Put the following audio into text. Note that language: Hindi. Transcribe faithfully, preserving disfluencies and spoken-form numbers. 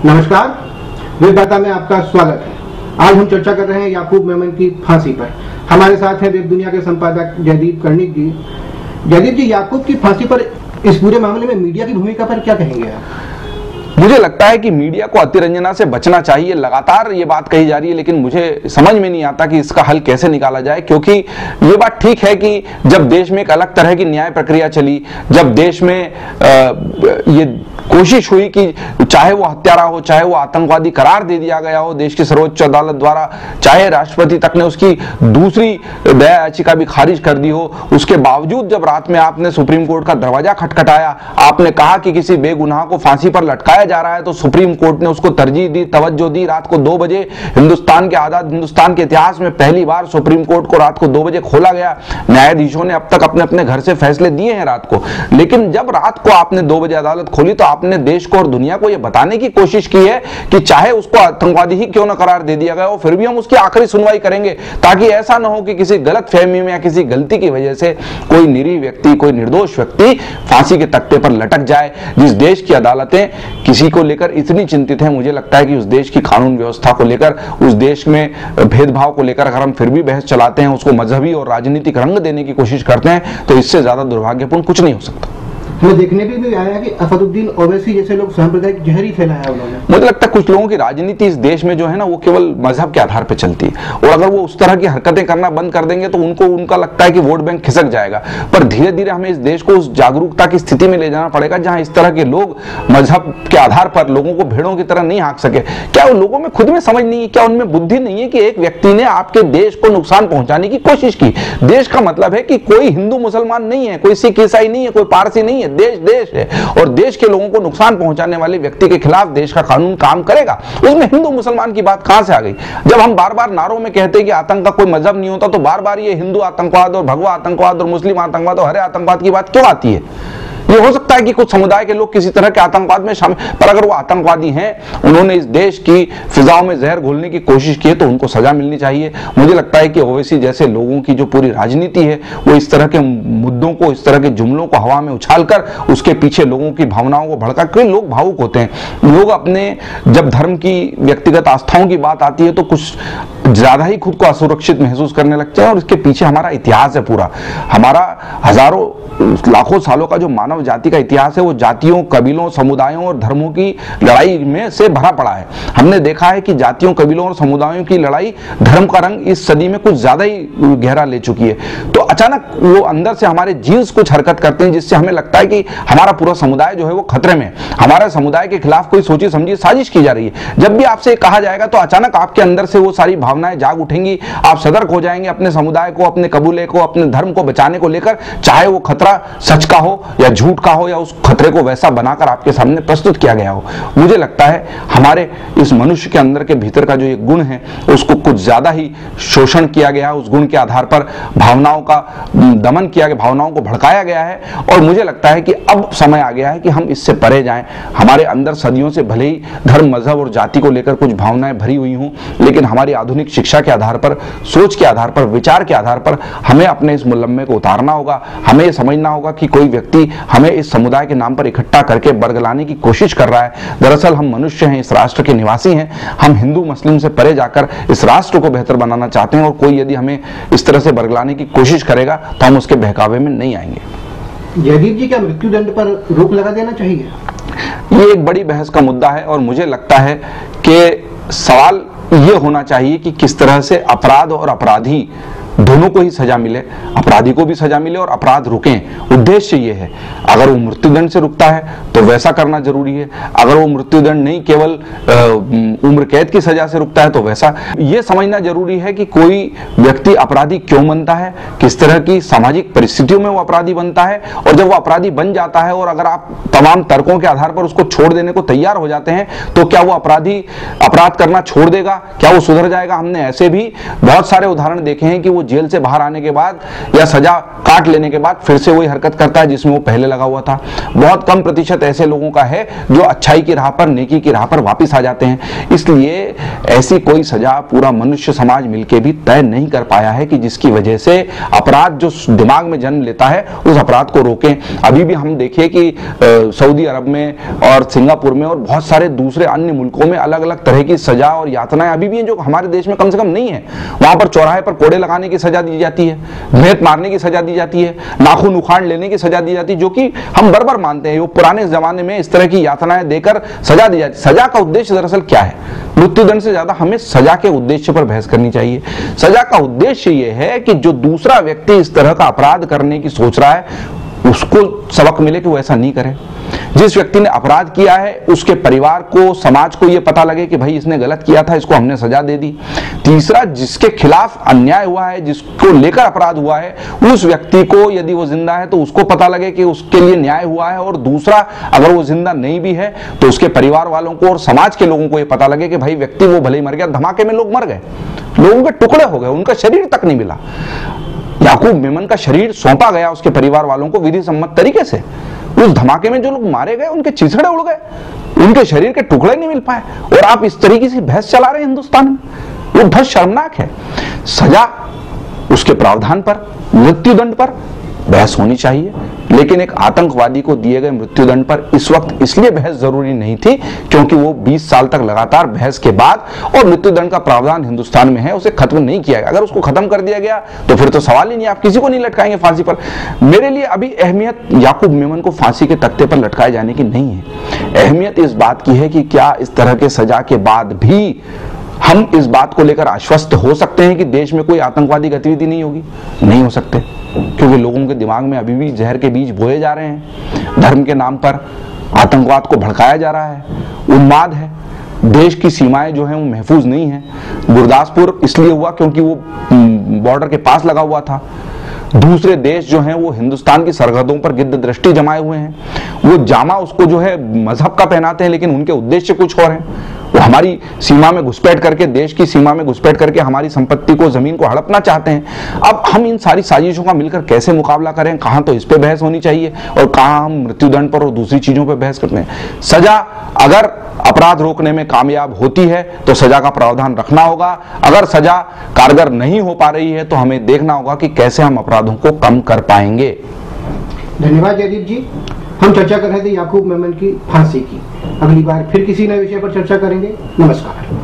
नमस्कार, वेब वार्ता में आपका स्वागत है। आज हम चर्चा कर रहे हैं याकूब मेमन की फांसी पर। हमारे साथ हैं वेब दुनिया के संपादक जयदीप कर्णिक जी। जयदीप जी, याकूब की फांसी पर इस पूरे मामले में मीडिया की भूमिका पर क्या कहेंगे आप? मुझे लगता है कि मीडिया को अतिरंजना से बचना चाहिए। लगातार ये बात कही जा रही है, लेकिन मुझे समझ में नहीं आता कि इसका हल कैसे निकाला जाए, क्योंकि ये बात ठीक है कि जब देश में एक अलग तरह की न्याय प्रक्रिया चली, जब देश में आ, ये कोशिश हुई कि चाहे वो हत्यारा हो, चाहे वो आतंकवादी करार दे दिया गया हो देश की सर्वोच्च अदालत द्वारा, चाहे राष्ट्रपति तक ने उसकी दूसरी दया याचिका भी खारिज कर दी हो, उसके बावजूद जब रात में आपने सुप्रीम कोर्ट का दरवाजा खटखटाया, आपने कहा कि किसी बेगुनाह को फांसी पर लटकाया जा रहा है, तो सुप्रीम कोर्ट ने उसको तरजीह दी, तवज्जो दी। रात को दो बजे हिंदुस्तान के आजाद हिंदुस्तान के इतिहास में पहली बार सुप्रीम कोर्ट को रात को दो बजे खोला गया। न्यायाधीशों ने अब तक अपने अपने घर से फैसले दिए हैं रात को, लेकिन जब रात को आपने दो बजे अदालत खोली तो आपने देश को और दुनिया को यह बताने की कोशिश की है कि चाहे उसको आतंकवादी ही क्यों न करार दे दिया गया हो, फिर भी हम उसकी आखिरी सुनवाई करेंगे, ताकि ऐसा ना हो कि किसी गलत फहमी में या किसी गलती की वजह से कोई निरीह व्यक्ति, कोई निर्दोष व्यक्ति फांसी के तख्ते पर लटक जाए। जिस देश की अदालतें किसी को लेकर इतनी चिंतित हैं, मुझे लगता है कि उस देश की कानून व्यवस्था को लेकर, उस देश में भेदभाव को लेकर अगर हम फिर भी बहस चलाते हैं, उसको मजहबी और राजनीतिक रंग देने की कोशिश करते हैं, तो इससे ज्यादा दुर्भाग्यपूर्ण कुछ नहीं हो सकता। हमें देखने भी, भी आया कि असदुद्दीन ओवैसी जैसे लोग सांप्रदायिक जहर ही फैलाया उन्होंने। मुझे लगता है कुछ लोगों की राजनीति इस देश में जो है ना, वो केवल मजहब के आधार पर चलती है, और अगर वो उस तरह की हरकतें करना बंद कर देंगे तो उनको उनका लगता है कि वोट बैंक खिसक जाएगा। पर धीरे धीरे हमें इस देश को उस जागरूकता की स्थिति में ले जाना पड़ेगा जहां इस तरह के लोग मजहब के आधार पर लोगों को भेड़ों की तरह नहीं हाँक सके। क्या उन लोगों में खुद में समझ नहीं है, क्या उनमें बुद्धि नहीं है कि एक व्यक्ति ने आपके देश को नुकसान पहुंचाने की कोशिश की? देश का मतलब है कि कोई हिंदू मुसलमान नहीं है, कोई सिख ईसाई नहीं है, कोई पारसी नहीं है, देश देश है, और देश के लोगों को नुकसान पहुंचाने वाले व्यक्ति के खिलाफ देश का कानून काम करेगा। उसमें हिंदू मुसलमान की बात कहां से आ गई? जब हम बार बार नारों में कहते हैं कि आतंक का कोई मजहब नहीं होता, तो बार बार ये हिंदू आतंकवाद और भगवा आतंकवाद और मुस्लिम आतंकवाद और हरे आतंकवाद की बात क्यों आती है? ये हो सकता है कि कुछ समुदाय के लोग किसी तरह के आतंकवाद में शामिल, पर अगर वो आतंकवादी हैं, उन्होंने इस देश की फिजाओं में जहर घोलने की कोशिश की है, तो उनको सजा मिलनी चाहिए। मुझे लगता है कि ओवैसी जैसे लोगों की जो पूरी राजनीति है, वो इस तरह के मुद्दों को, इस तरह के जुमलों को हवा में उछालकर उसके पीछे लोगों की भावनाओं को भड़का, क्योंकि लोग भावुक होते हैं। लोग अपने, जब धर्म की, व्यक्तिगत आस्थाओं की बात आती है तो कुछ ज्यादा ही खुद को असुरक्षित महसूस करने लगते हैं, और इसके पीछे हमारा इतिहास है पूरा। हमारा हजारों लाखों सालों का जो मानव जाति का इतिहास है, वो जातियों, कबीलों, समुदायों और धर्मों की लड़ाई में से भरा पड़ा है। हमने देखा है कि जातियों, कबीलों और समुदायों की लड़ाई धर्म का रंग इस सदी में कुछ ज्यादा ही गहरा ले चुकी है। तो अचानक वो अंदर से हमारे जीन्स कुछ हरकत करते हैं, जिससे हमें लगता है कि हमारा पूरा समुदाय जो है वो खतरे में, हमारे समुदाय के खिलाफ कोई सोची समझी साजिश की जा रही है। जब भी आपसे कहा जाएगा तो अचानक आपके अंदर से वो सारी भावनाएं जाग उठेंगी, आप सतर्क हो जाएंगे अपने समुदाय को, अपने कबीले को, अपने धर्म को बचाने को लेकर, चाहे वो खतरा सच का हो या झूठ का हो, या उस खतरे को वैसा बनाकर आपके सामने प्रस्तुत किया गया हो। मुझे लगता है हमारे इस मनुष्य के अंदर के भीतर का जो एक गुण है, उसको कुछ ज्यादा ही शोषण किया गया है। उस गुण के आधार पर भावनाओं का दमन किया गया, भावनाओं को भड़काया गया है, और मुझे लगता है कि अब समय आ गया है कि हम इससे परे जाएं। हमारे अंदर सदियों से भले ही धर्म, मजहब और जाति को लेकर कुछ भावनाएं भरी हुई हों, लेकिन हमारी आधुनिक शिक्षा के आधार पर, सोच के आधार पर, विचार के आधार पर हमें अपने इस मुलम्मे को उतारना होगा। हमें यह समझना होगा कि कोई व्यक्ति हमें इस समुदाय के नाम पर इकट्ठा करके बरगलाने की कोशिश कर रहा है। दरअसल हम मनुष्य हैं, इस राष्ट्र के निवासी हैं। हम हिंदू मुस्लिम से परे जाकर इस राष्ट्र को बेहतर बनाना चाहते हैं, और कोई यदि हमें इस तरह से बरगलाने की कोशिश करेगा तो हम उसके बहकावे में नहीं आएंगे। जयदीप जी, क्या मृत्यु दंड पर रोक लगा देना चाहिए? ये एक बड़ी बहस का मुद्दा है, और मुझे लगता है कि सवाल ये होना चाहिए कि किस तरह से अपराध और अपराधी दोनों को ही सजा मिले, अपराधी को भी सजा मिले और अपराध रुकें। उद्देश्य ये है। अगर वो मृत्युदंड से रुकता है तो वैसा करना जरूरी है, अगर वो मृत्युदंड नहीं, केवल उम्र कैद की सजा से रुकता है तो वैसा। ये समझना जरूरी है कि कोई व्यक्ति अपराधी क्यों बनता है, किस तरह की सामाजिक परिस्थितियों में वो अपराधी बनता है, और जब वो अपराधी बन जाता है और अगर आप तमाम तर्कों के आधार पर उसको छोड़ देने को तैयार हो जाते हैं, तो क्या वो अपराधी अपराध करना छोड़ देगा? क्या वो सुधर जाएगा? हमने ऐसे भी बहुत सारे उदाहरण देखे हैं कि वो जेल से बाहर आने के बाद या सजा काट लेने के बाद फिर से वही हरकत करता है जिसमें वो पहले लगा हुआ था। बहुत कम प्रतिशत ऐसे लोगों का है जो अच्छाई की राह पर, नेकी की राह पर वापस आ जाते हैं। इसलिए ऐसी कोई सजा पूरा मनुष्य समाज मिलकर भी तय नहीं कर पाया है कि जिसकी वजह से अपराध जो दिमाग में जन्म लेता है उस अपराध को रोकें। अभी भी हम देखिए कि सऊदी अरब में और सिंगापुर में और बहुत सारे दूसरे अन्य मुल्कों में अलग अलग तरह की सजा और यातनाएं अभी भी हैं जो हमारे देश में कम से कम नहीं है। वहां पर चौराहे पर कोड़े लगाने की सजा दी जाती है, भेंट मारने की सजा दी जाती है, नाखून उखाड़ लेने की सजा दी जाती है, जो कि हम बराबर मानते हैं। वो पुराने जमाने में इस तरह की यातनाएं देकर सजा दी जाती। सजा का उद्देश्य दरअसल क्या है? मृत्युदंड से ज्यादा हमें सजा के उद्देश्य पर बहस करनी चाहिए। सजा का उद्देश्य यह है कि जो दूसरा व्यक्ति इस तरह का अपराध करने की सोच रहा है उसको सबक मिले कि वो ऐसा नहीं करे। जिस व्यक्ति ने अपराध किया है उसके परिवार को, समाज को यह पता लगे कि भाई इसने गलत किया था, इसको हमने सजा दे दी। तीसरा, जिसके खिलाफ अन्याय हुआ है, जिसको लेकर अपराध हुआ है, उस व्यक्ति को यदि वो जिंदा है तो उसको पता लगे कि उसके लिए न्याय हुआ है। और दूसरा, अगर वो जिंदा नहीं भी है तो उसके परिवार वालों को और समाज के लोगों को यह पता लगे कि भाई व्यक्ति वो भले ही मर गया, धमाके में लोग मर गए, लोगों के टुकड़े हो गए, उनका शरीर तक नहीं मिला। याकूब मेमन का शरीर सौंपा गया उसके परिवार वालों को विधि सम्मत तरीके से। उस धमाके में जो लोग मारे गए उनके चिथड़े उड़ गए, उनके शरीर के टुकड़े नहीं मिल पाए, और आप इस तरीके से बहस चला रहे हैं हिंदुस्तान में। वो बहुत शर्मनाक है। सजा उसके प्रावधान पर, मृत्युदंड पर बहस होनी चाहिए, लेकिन एक आतंकवादी को दिए गए मृत्युदंड पर इस वक्त इसलिए बहस जरूरी नहीं थी क्योंकि वो बीस साल तक लगातार बहस के बाद, और मृत्युदंड का प्रावधान हिंदुस्तान में है, उसे खत्म नहीं किया गया। अगर उसको खत्म कर दिया गया तो फिर तो सवाल ही नहीं, आप किसी को नहीं लटकाएंगे फांसी पर। मेरे लिए अभी अहमियत याकूब मेमन को फांसी के तख्ते पर लटकाए जाने की नहीं है। अहमियत इस बात की है कि क्या इस तरह के सजा के बाद भी हम इस बात को लेकर आश्वस्त हो सकते हैं कि देश में कोई आतंकवादी गतिविधि नहीं होगी? नहीं हो सकते, क्योंकि लोगों के दिमाग में अभी भी जहर के बीज बोए जा रहे हैं। धर्म के नाम पर आतंकवाद को भड़काया जा रहा है, उन्माद है, देश की सीमाएं जो हैं वो महफूज नहीं है। गुरदासपुर इसलिए हुआ क्योंकि वो बॉर्डर के पास लगा हुआ था। दूसरे देश जो हैं वो हिंदुस्तान की सरहदों पर गिद्ध दृष्टि जमाए हुए हैं। वो जामा उसको जो है मजहब का पहनाते हैं, लेकिन उनके उद्देश्य कुछ और हैं। वो हमारी सीमा में घुसपैठ करके, देश की सीमा में घुसपैठ करके हमारी संपत्ति को, जमीन को हड़पना चाहते हैं। अब हम इन सारी साजिशों का मिलकर कैसे मुकाबला करें? कहां तो इस पे बहस होनी चाहिए और कहां हम मृत्युदंड पर और दूसरी चीजों पर बहस करते हैं। सजा अगर अपराध रोकने में कामयाब होती है तो सजा का प्रावधान रखना होगा। अगर सजा कारगर नहीं हो पा रही है तो हमें देखना होगा कि कैसे हम अपराधों को कम कर पाएंगे। धन्यवाद जयदीप जी। हम चर्चा कर रहे थे याकूब मेमन की फांसी की। अगली बार फिर किसी नए विषय पर चर्चा करेंगे। नमस्कार।